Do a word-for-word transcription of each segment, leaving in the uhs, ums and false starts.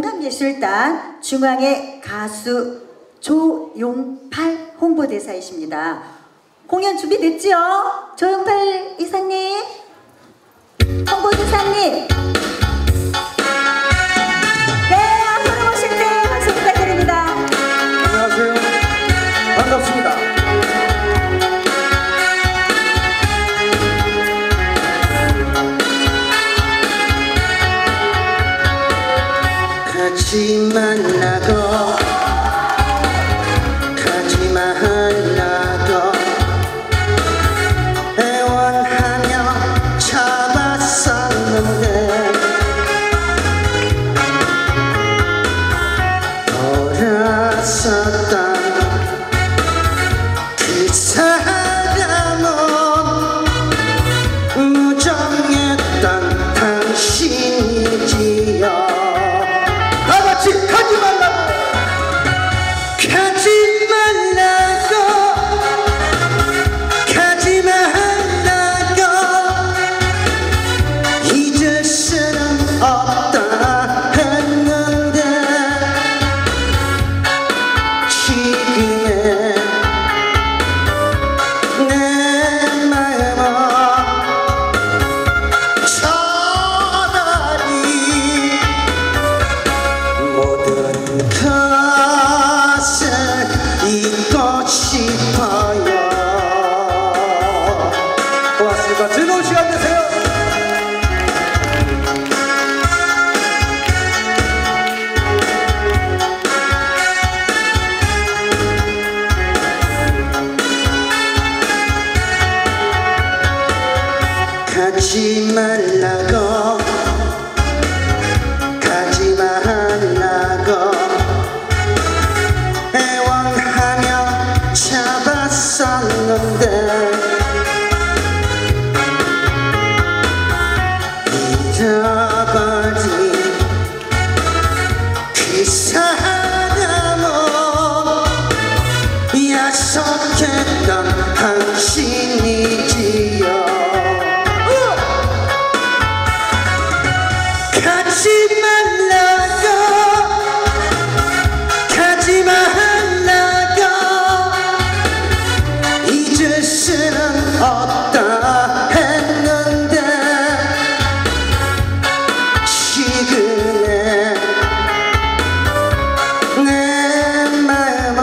영감예술단 중앙의 가수 조용팔 홍보대사이십니다. 공연 준비됐지요? 조용팔 이사님, 홍보대사님. 네, 앞으로 오실 때 박수 부탁드립니다. 안녕하세요. 반갑습니다. 가지 말라고 가지 말라고 애원하며 잡았었는데 돌아섰던 그 사람은 무정했던 당신이지요. 가지 말라고 가지 말라고 가지 말라고 잊을 수는 없다 했는데 지금의 내 마음은 차라리 모든 것을 잊고 싶어요. 고맙습니다. 즐거운 시간 되세요. 가지 말라고 가지 말라고 애원하며 잡았었는데 잊어버린 그 사람은 약속했던 당신이지요. 가지 말라고 가지 말라고 잊을 수는 없다 했는데 지금의 내 마음은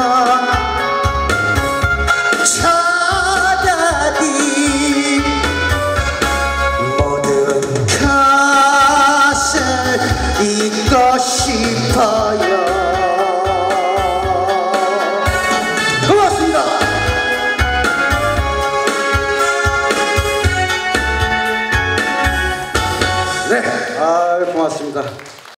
차라리 모든 것을 잊고 싶어요. 고맙습니다. 네, 아 고맙습니다.